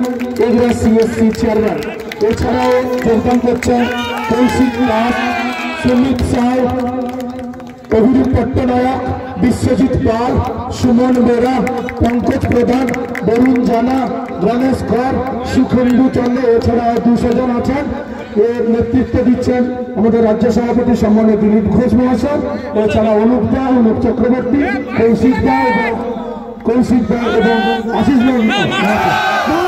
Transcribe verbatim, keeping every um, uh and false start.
Egra CSC chairman. এছাড়াও যোগদান করছেন কৌশিক দাস, সুমিত সাউ, অভিরূপ পট্টনায়ক, বিশ্বজিৎ পাল, সুমন বেরা, পঙ্কজ প্রধান, বরুণ জানা, গণেশ কর, সুখেন্দু চন্দ্র। এছাড়াও দুশো জন আছেন। এর নেতৃত্ব দিচ্ছেন আমাদের রাজ্য সভাপতি সম্মানীয় দিলীপ ঘোষ মহাশয়। এছাড়া অনুপ দা, অনুপ চক্রবর্তী, কৌশিক দা এবং কৌশিক দা এবং আশিস